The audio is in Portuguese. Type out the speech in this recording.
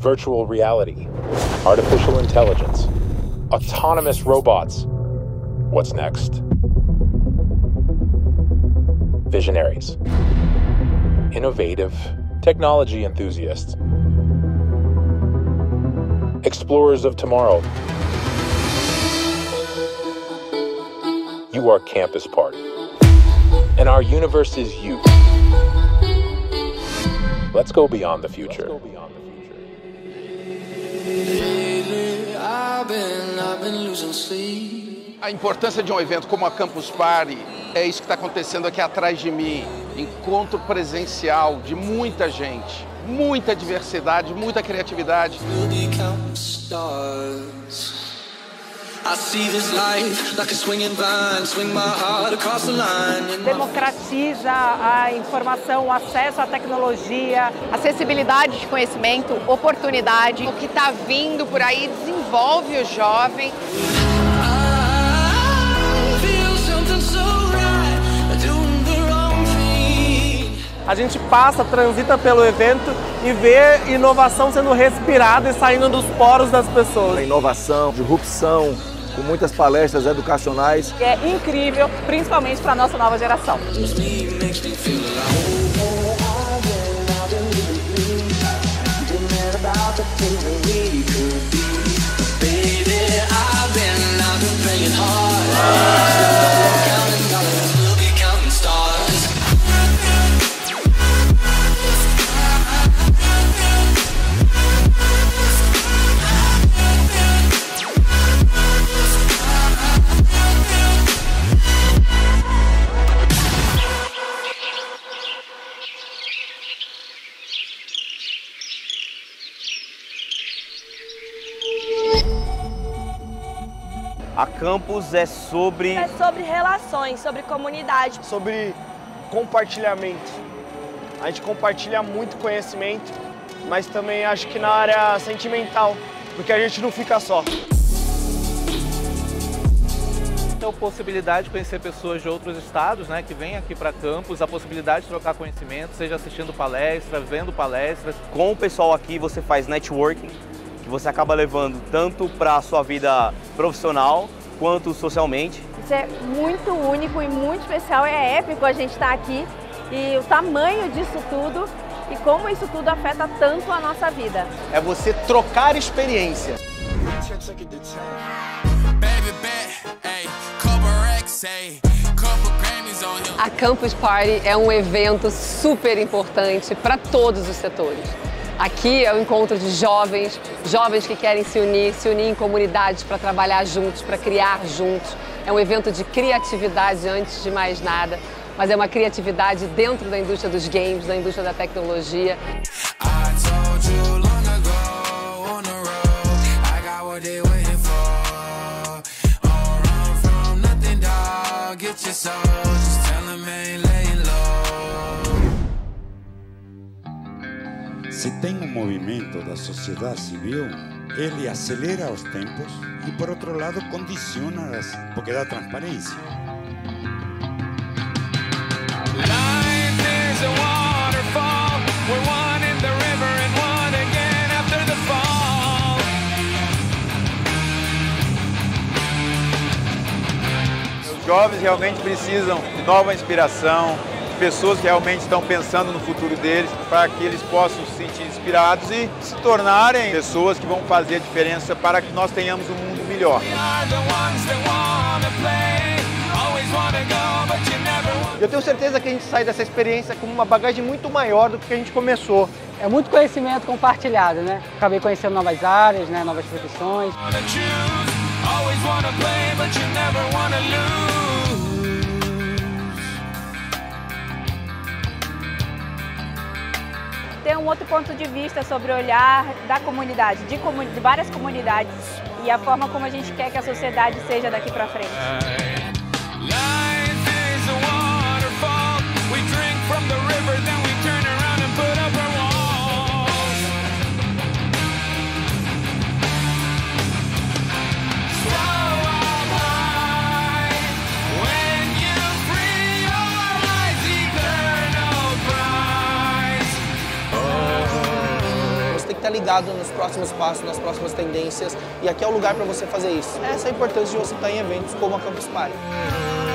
virtual reality, artificial intelligence, autonomous robots. What's next? Visionaries, innovative technology enthusiasts, explorers of tomorrow. You are Campus Party, and our universe is you. Let's go beyond the future. A importância de um evento como a Campus Party é isso que está acontecendo aqui atrás de mim. Encontro presencial de muita gente, muita diversidade, muita criatividade. Democratiza a informação, o acesso à tecnologia, acessibilidade de conhecimento, oportunidade. O que está vindo por aí desenvolve o jovem. A gente passa, transita pelo evento e vê inovação sendo respirada e saindo dos poros das pessoas. Inovação, disrupção, com muitas palestras educacionais. É incrível, principalmente para a nossa nova geração. A Campus é sobre relações, sobre comunidade. Sobre compartilhamento. A gente compartilha muito conhecimento, mas também acho que na área sentimental, porque a gente não fica só. A possibilidade de conhecer pessoas de outros estados, né, que vêm aqui para Campus, a possibilidade de trocar conhecimento, seja assistindo palestras, vendo palestras. Com o pessoal aqui você faz networking, que você acaba levando tanto para a sua vida profissional quanto socialmente. Isso é muito único e muito especial, é épico a gente estar aqui e o tamanho disso tudo e como isso tudo afeta tanto a nossa vida. É você trocar experiência. A Campus Party é um evento super importante para todos os setores. Aqui é o encontro de jovens que querem se unir em comunidades para trabalhar juntos, para criar juntos. É um evento de criatividade antes de mais nada, mas é uma criatividade dentro da indústria dos games, da indústria da tecnologia. Se tem um movimento da sociedade civil, ele acelera os tempos e, por outro lado, condiciona, porque dá transparência. Os jovens realmente precisam de nova inspiração, pessoas que realmente estão pensando no futuro deles, para que eles possam se sentir inspirados e se tornarem pessoas que vão fazer a diferença para que nós tenhamos um mundo melhor. Eu tenho certeza que a gente sai dessa experiência com uma bagagem muito maior do que a gente começou. É muito conhecimento compartilhado, né? Acabei conhecendo novas áreas, né? Novas profissões. Ter um outro ponto de vista sobre o olhar da comunidade, de várias comunidades e a forma como a gente quer que a sociedade seja daqui para frente. Você tem que estar ligado nos próximos passos, nas próximas tendências, e aqui é o lugar para você fazer isso. Essa é a importância de você estar em eventos como a Campus Party.